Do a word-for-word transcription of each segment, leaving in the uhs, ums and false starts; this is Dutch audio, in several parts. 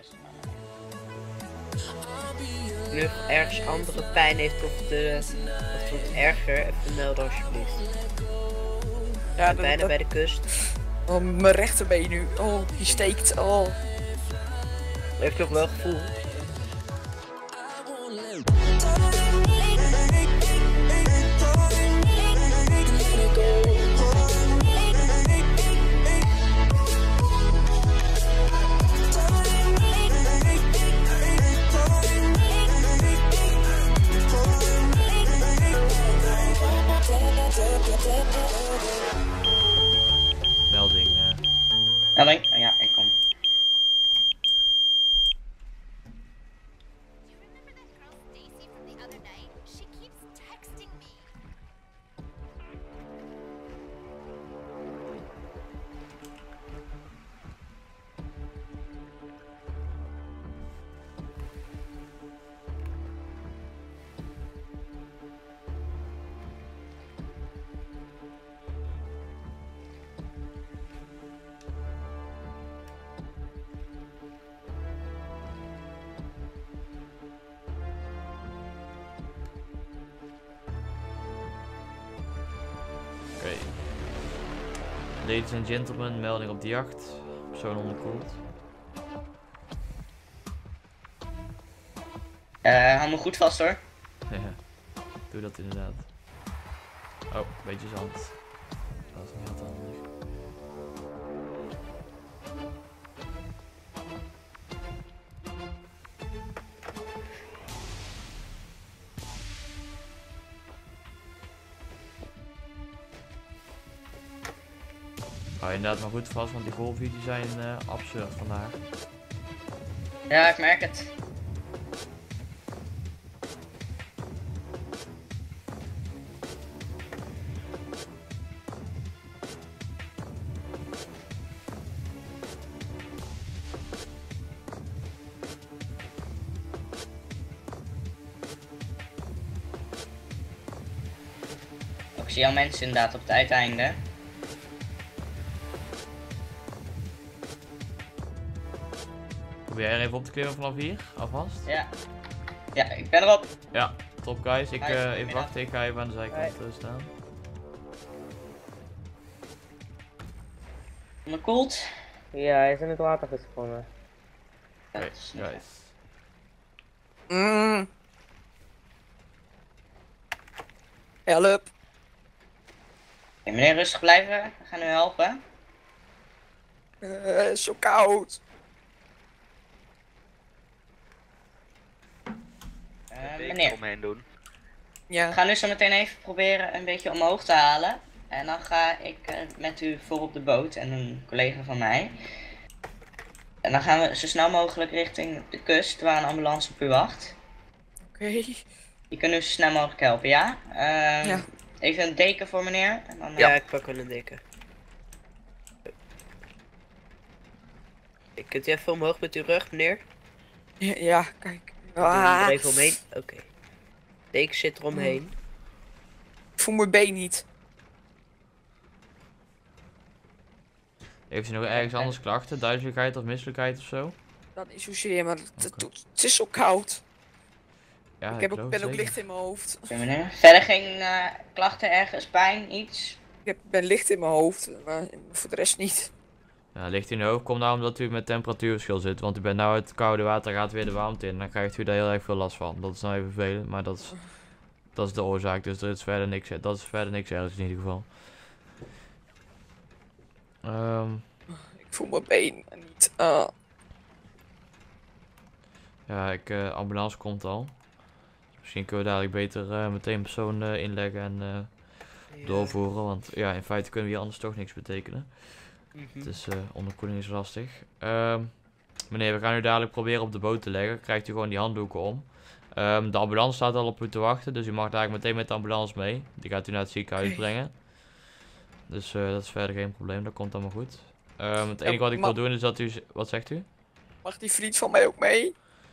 Nu ergens andere pijn heeft of de of het erger, even melden alsjeblieft. Ja, bijna dat... bij de kust. Oh, mijn rechterbeen nu. Oh, die steekt. Oh. Heeft u ook wel gevoel? Melding. Uh... Melding? Oh, ja, ik kom. Oké. Okay. Ladies and gentlemen, melding op de jacht. Persoon onderkoeld. Uh, hou me goed vast hoor. Ja, doe dat inderdaad. Oh, beetje zand. Dat is niet wat handig. Hou je inderdaad maar goed vast, want die golven die zijn uh, absurd vandaag. Ja, ik merk het. Ik zie al mensen inderdaad op het uiteinde. Probeer jij even op te klimmen vanaf hier, alvast? Ja. Ja, ik ben erop. Ja, top guys. Ik Nice, uh, even wachten, ik ga even aan de zijkant uh, staan. Onderkoeld. Ja, hij is in het water gesprongen. Oké, okay, guys. Mm. Help. Okay, meneer, rustig blijven. We gaan u helpen. Uh, zo koud. Uh, meneer, omheen doen. Ja. we gaan nu zo meteen even proberen een beetje omhoog te halen. En dan ga ik uh, met u voor op de boot en een collega van mij. En dan gaan we zo snel mogelijk richting de kust waar een ambulance op u wacht. Oké. Okay. Die kunnen u zo snel mogelijk helpen, ja? Uh, ja. Even een deken voor meneer. En dan, uh... Ja, ik pak wel een deken. Kunt u even omhoog met uw rug, meneer? Ja, ja kijk. Ah. Er even omheen. Oké. Okay. Deken zit eromheen. Mm. Ik voel mijn been niet. Heeft u nog ergens anders klachten? Duizeligheid of misselijkheid of zo? Dat niet zozeer, maar het, okay. het, het is zo koud. Ja, ik heb ik ook, ben zeker. ook licht in mijn hoofd. Oké, meneer. Verder geen uh, klachten, ergens pijn, iets? Ik heb, ben licht in mijn hoofd, maar voor de rest niet. Ja, licht in de hoofd komt nou omdat u met temperatuurverschil zit. Want u bent nou uit het koude water, gaat weer de warmte in. Dan krijgt u daar heel erg veel last van. Dat is nou even vervelend, maar dat is, dat is de oorzaak. Dus er is verder niks, dat is verder niks ergens in ieder geval. Um, ik voel mijn been niet. Uh. Ja, ik, uh, ambulance komt al. Misschien kunnen we dadelijk beter uh, meteen persoon uh, inleggen en uh, ja. doorvoeren. Want ja, in feite kunnen we hier anders toch niks betekenen. Mm-hmm. Het is uh, onderkoeling is lastig. Um, meneer, we gaan u dadelijk proberen op de boot te leggen. Krijgt u gewoon die handdoeken om. Um, de ambulance staat al op u te wachten. Dus u mag dadelijk meteen met de ambulance mee. Die gaat u naar het ziekenhuis okay. brengen. Dus uh, dat is verder geen probleem. Dat komt allemaal goed. Um, het enige ja, wat ik wil doen is dat u... Wat zegt u? Mag die vriend van mij ook mee?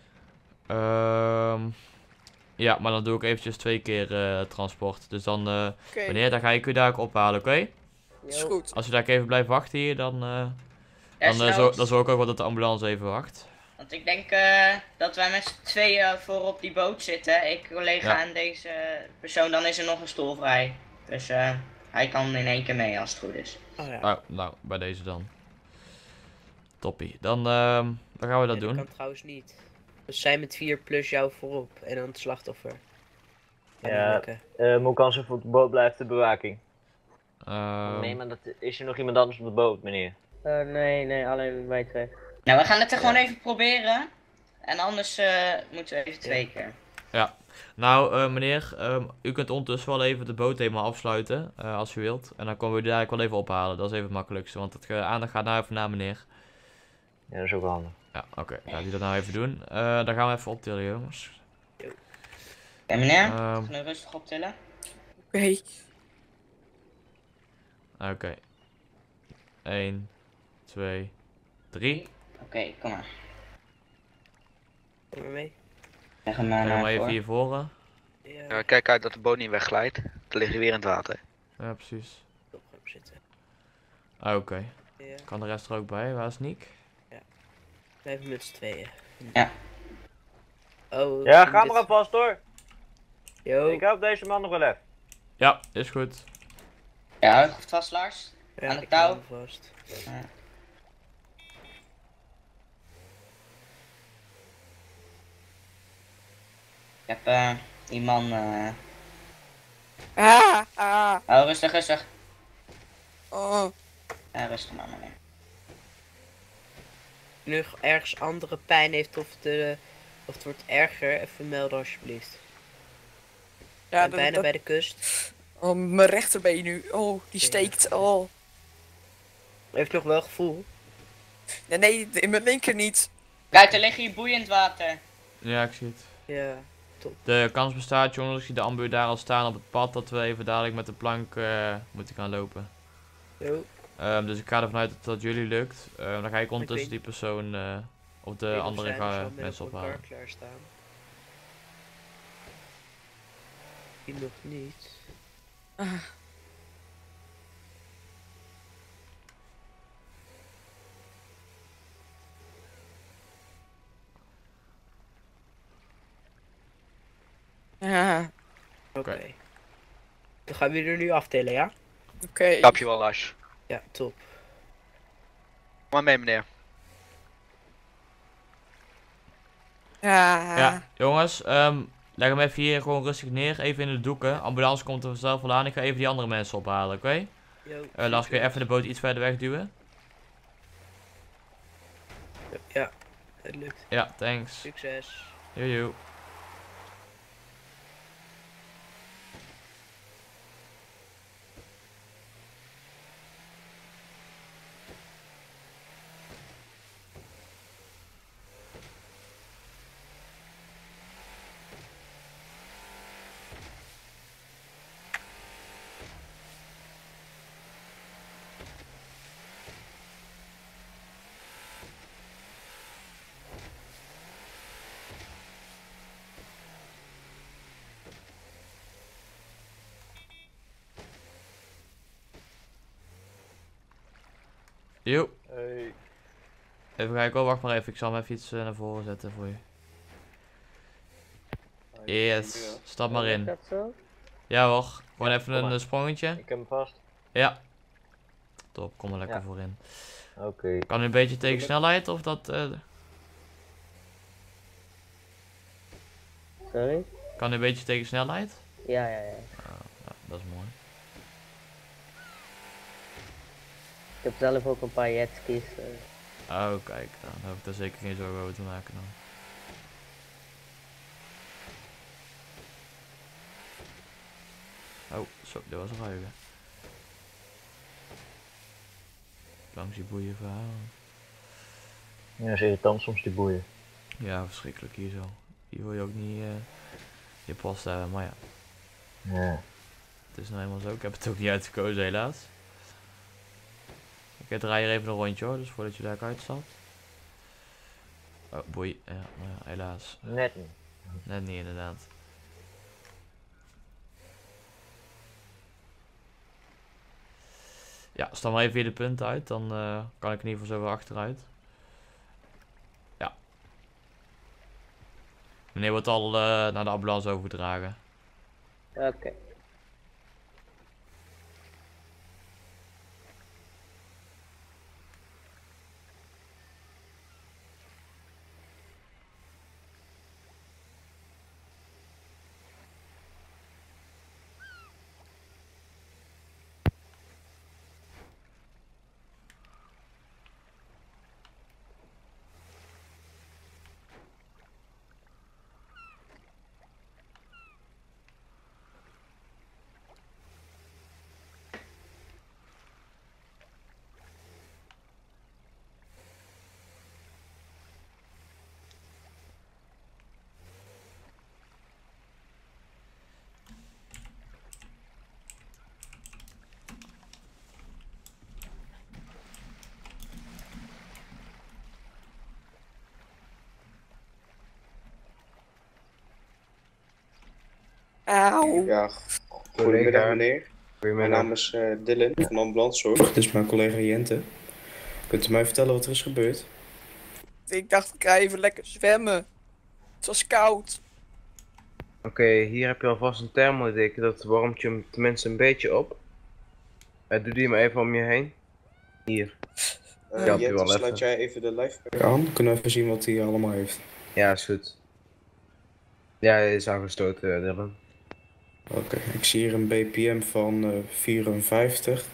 Um, ja, maar dan doe ik eventjes twee keer uh, transport. Dus dan, uh, okay. meneer, dan ga ik u daar ophalen, oké? Okay? Is goed. Als u daar even blijft wachten hier, dan, uh, dan, uh, zo, dan zorg ik ook wel dat de ambulance even wacht. Want ik denk uh, dat wij met z'n tweeën voor op die boot zitten. Ik, collega Ja. en deze persoon, dan is er nog een stoel vrij. Dus uh, hij kan in één keer mee als het goed is. Oh ja. Oh, nou, bij deze dan. Toppie. Dan, uh, dan gaan we dat Nee, doen. dat kan trouwens niet. Dus zij met vier plus jou voorop en dan het slachtoffer. Kan niet Ja, lukken. uh, moet kans op de boot blijft de bewaking. Ehm, Nee, maar dat, is er nog iemand anders op de boot, meneer? Uh, nee, nee, alleen wij twee. Nou, we gaan het er gewoon even proberen. En anders uh, moeten we even twee keer. Ja. Nou, uh, meneer, um, u kunt ondertussen wel even de boot helemaal afsluiten, uh, als u wilt. En dan komen we daar wel even ophalen. Dat is even het makkelijkste, want het uh, aandacht gaat nou even naar meneer. Ja, dat is ook handig. Ja, oké. Okay. Gaat u dat nou even doen. Uh, dan gaan we even optillen, jongens. Oké, okay, meneer. Um, gaan we rustig optillen. Oké. Okay. Oké. Okay. één, twee, drie. Oké, okay, kom maar. Kom maar mee. Leg hem maar naar even hier voren. Ja. Uh, kijk uit dat de boot niet wegglijdt. Dan lig je weer in het water. Ja, precies. Op zitten. Ah, oké. Okay. Ja. Kan de rest er ook bij? Waar is Niek? Ja. Blijven met z'n tweeën. Ja. Oh. Ja, ga maar vast hoor. Yo. Ik help deze man nog wel even. Ja, is goed. Ja, hou goed vast, Lars. Ja, aan de touw. Vast. Ja. Ik heb uh, die man. Uh... Ah, ah. Oh, rustig, rustig. Oh. Ja, rustig maar, meneer. Nu ergens andere pijn heeft of, de, of het wordt erger, even melden alsjeblieft. Ja, dat, bijna dat... bij de kust. Oh, mijn rechterbeen nu. Oh, die steekt. Oh. Heeft nog wel gevoel? Nee, nee, in mijn linker niet. Kijk, er ligt hier boeiend water. Ja, ik zie het. Ja, top. De kans bestaat, jongens, als je de ambu daar al staan op het pad, dat we even dadelijk met de plank uh, moeten gaan lopen. Jo. Um, dus ik ga ervan uit dat dat jullie lukt. Um, dan ga ik ondertussen die persoon uh, of de andere ga, mensen ophalen. Klaarstaan. Die nog niet. Ah. Ja. Oké. Okay. Dan gaan we er nu aftellen, ja? Oké. Okay. Stap je wel, Lars. Ja, top. Kom maar mee, meneer. Ja. Ja, jongens, um, leg hem even hier gewoon rustig neer, even in de doeken. Ambulance komt er vanzelf wel aan, ik ga even die andere mensen ophalen, oké? Okay? Uh, Lars, kun je even de boot iets verder wegduwen? Ja, het lukt. Ja, thanks. Succes. Jojo. Jo. Hey. Even kijken, oh, wacht maar even. Ik zal hem even iets uh, naar voren zetten voor je. Yes, stap maar in. Dat zo? Ja hoor, gewoon ja, even een uh, sprongetje. Ik heb hem vast. Ja. Top, kom er lekker ja. voor in. Oké. Okay. Kan u een beetje tegen snelheid of dat... Uh... Sorry? Kan u een beetje tegen snelheid? Ja, ja, ja. Uh, ja, dat is mooi. Ik heb zelf ook een paar jetskis. Uh. Oh kijk, dan hoef ik daar zeker geen zorgen over te maken dan. Oh, zo, dat was een ruige. Langs die boeien verhalen. Ja, dat is irritant soms die boeien. Ja, verschrikkelijk hier zo. Hier wil je ook niet uh, je post hebben, maar ja. Ja. Het is nou helemaal zo, ik heb het ook niet uitgekozen helaas. Ik draai hier even een rondje hoor, dus voordat je daar uitstapt. Oh, boei. Ja, maar ja, helaas. Net niet. Net niet inderdaad. Ja, sta maar even weer de punten uit, dan uh, kan ik in ieder geval zo weer achteruit. Ja. Meneer wordt al uh, naar de ambulance overgedragen. Oké. Okay. Auw. Ja, goedemiddag meneer. Mijn naam is uh, Dylan van Ambulancezorg. Dit is mijn collega Jente. Kunt u mij vertellen wat er is gebeurd? Ik dacht, ik ga even lekker zwemmen. Het was koud. Oké, okay, hier heb je alvast een thermodeken, dat warmt je hem tenminste een beetje op. Uh, doe die maar even om je heen. Hier. Uh, ja, Jente, sluit even. Jij even de livepack aan? Kunnen we even zien wat hij allemaal heeft? Ja, is goed. Ja, hij is aangestoten, uh, Dylan. Oké, okay. Ik zie hier een B P M van uh, vierenvijftig.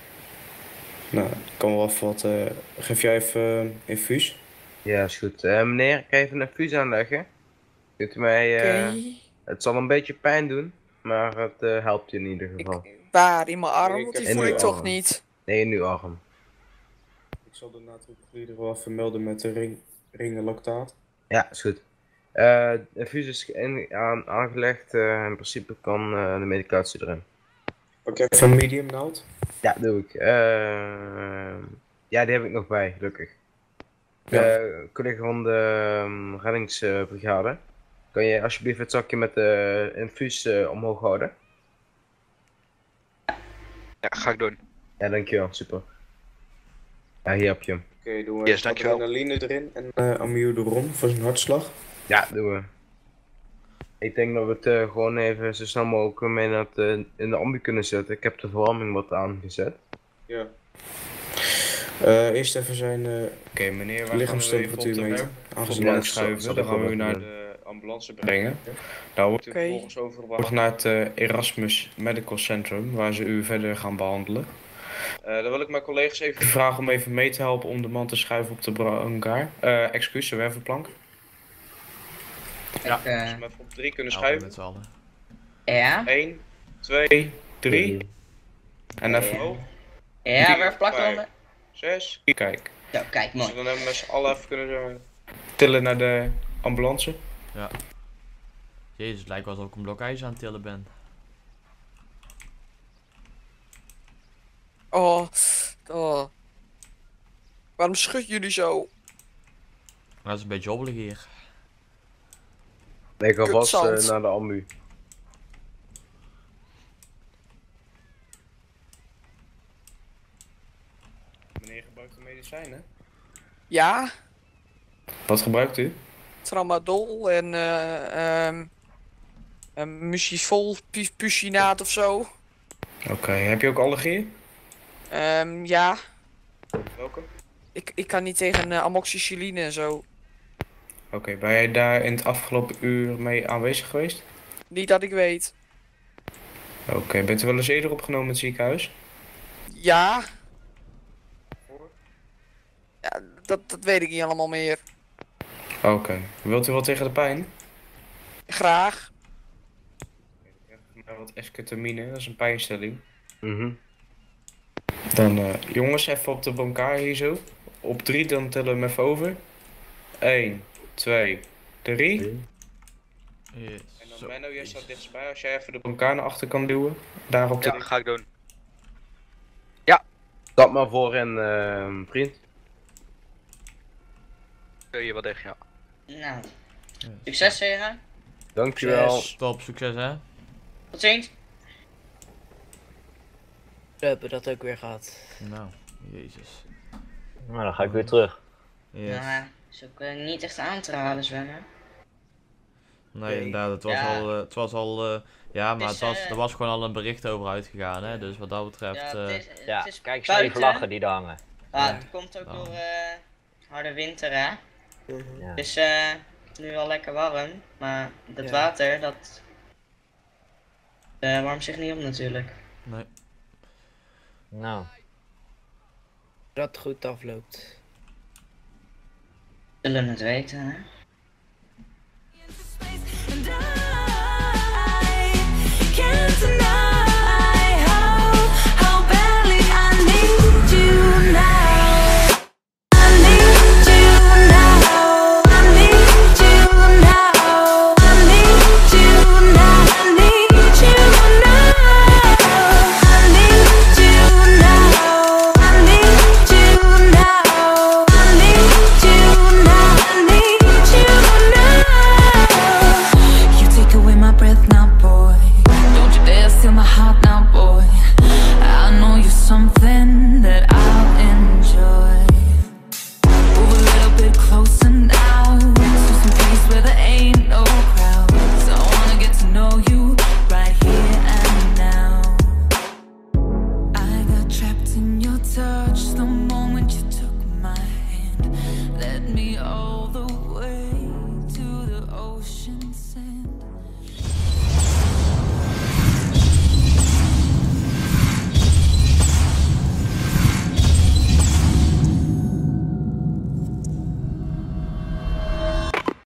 Nou, ik kan wel even wat. Uh, geef jij even uh, infuus? Ja, is goed. Uh, meneer, ik ga even een infuus aanleggen. Kunt u mij. Uh, okay. Het zal een beetje pijn doen, maar het uh, helpt je in ieder geval. Ik, waar? In mijn arm? Want die voel ik toch niet? Nee, in uw arm. Ik zal de nadrukvlieger wel even melden met de ring, ringenlactaat. Ja, is goed. Uh, de infuus is in, aan, aangelegd, uh, in principe kan uh, de medicatie erin. Oké, okay, van medium nood? Ja, doe ik. Uh, ja, die heb ik nog bij, gelukkig. Ja. Uh, collega van de um, reddingsbrigade, kan je alsjeblieft het zakje met de infuus uh, omhoog houden? Ja, ga ik doen. Ja, dankjewel, super. Ja, hier heb je hem. Oké, okay, doen we yes, adrenaline erin en uh, amiodaron voor zijn hartslag. Ja, doen we. Ik denk dat we het uh, gewoon even zo snel mogelijk mee naar het, uh, in de ambu kunnen zetten. Ik heb de verwarming wat aangezet. Ja. Uh, eerst even zijn uh, okay, meneer, lichaamstemperatuur meten. Aangezien schuiven, dan gaan we u naar de ambulance brengen. Daar wordt u okay. vervolgens overgebracht naar het uh, Erasmus Medical Centrum, waar ze u verder gaan behandelen. Uh, dan wil ik mijn collega's even vragen om even mee te helpen om de man te schuiven op de brancard. Uh, excuus, de wervelplank. Ja, uh, als we even op drie kunnen schuiven. Met z'n allen. Ja. één, twee, drie. En even ja. hoog. Ja, wervelplank eronder. zes. Kijk. Zo, kijk, mooi. Dus dan hebben we met z'n allen even kunnen tillen naar de ambulance. Ja. Jezus, het lijkt wel alsof ik een blok ijs aan het tillen ben. Oh, oh. Waarom schud jullie zo? Dat is een beetje hobbelig hier. Ik ga vast uh, naar de ambu. Meneer gebruikt de medicijnen? Ja. Wat gebruikt u? Tramadol en uh, um, um, Musifol, Pucinaat of zo. Oké, okay. Heb je ook allergieën? Um, ja. Welke? Ik, ik kan niet tegen uh, amoxicilline en zo. Oké, okay, ben jij daar in het afgelopen uur mee aanwezig geweest? Niet dat ik weet. Oké, okay, bent u wel eens eerder opgenomen in het ziekenhuis? Ja. Ja, dat, dat weet ik niet allemaal meer. Oké, okay. Wilt u wat tegen de pijn? Graag. Okay, wat esketamine, dat is een pijnstilling. Mm-hmm. Dan uh, jongens, even op de brancard hier zo. Op drie, dan tellen we hem even over. één, twee, drie. Yes. En dan Menno, jij staat dichtstbij. Als jij even de brancard naar achter kan duwen. Daarop ja, ga ik doen. Ja. Stap maar voor in, uh, vriend. Kun je wat echt, ja. Nou, yes. Succes heren. Dankjewel. Yes. Top, succes hè. Tot ziens. We hebben dat ook weer gehad. Nou, jezus. Nou, dan ga ik weer terug. Yes. Nou, is ook uh, niet echt aan te raden zwemmen. Nee, inderdaad, het was Ja. al, uh, het was al, uh, ja, maar is, het was, uh, er was gewoon al een bericht over uitgegaan, hè, dus wat dat betreft, Ja, uh, het is, Ja, het is kijk eens buiten. naar die vlaggen die daar hangen. Ah, Ja. het komt ook Oh. door uh, harde winter, hè. Ja. Het is uh, nu al lekker warm, maar het Ja. water, dat uh, warmt zich niet op natuurlijk. nee. Nou, Dat het goed afloopt. Zullen het weten, hè.